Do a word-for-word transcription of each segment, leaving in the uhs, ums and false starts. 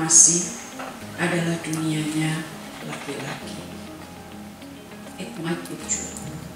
diplomasi adalah dunianya laki-laki. It might be true.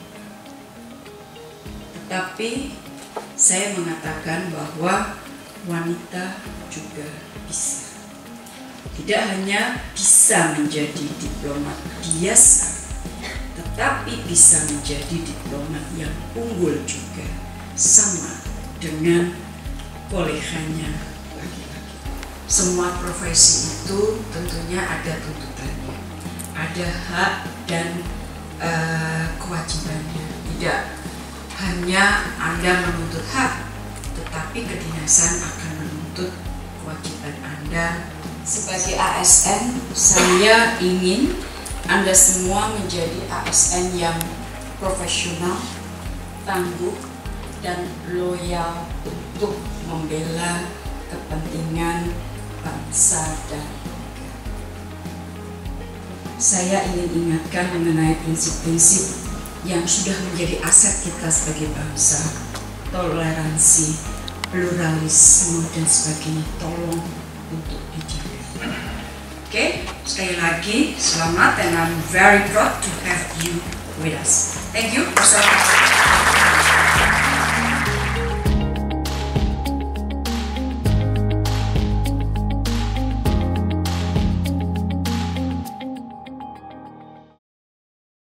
Tetapi saya mengatakan bahwa wanita juga bisa. Tidak hanya bisa menjadi diplomat biasa, tetapi bisa menjadi diplomat yang unggul juga, sama dengan koleganya laki-laki. Semua profesi itu tentunya ada tuntutannya, ada hak dan uh, kewajibannya. Tidak hanya Anda menuntut hak, tetapi kedinasan akan menuntut kewajiban Anda. Sebagai A S N, saya ingin Anda semua menjadi A S N yang profesional, tangguh, dan loyal untuk membela kepentingan bangsa dan negara. Saya ingin ingatkan mengenai prinsip-prinsip yang sudah menjadi aset kita sebagai bangsa: toleransi, pluralisme, dan sebagainya. Tolong untuk dijaga. Oke, okay? Sekali lagi selamat, and I'm very proud to have you with us. Thank you.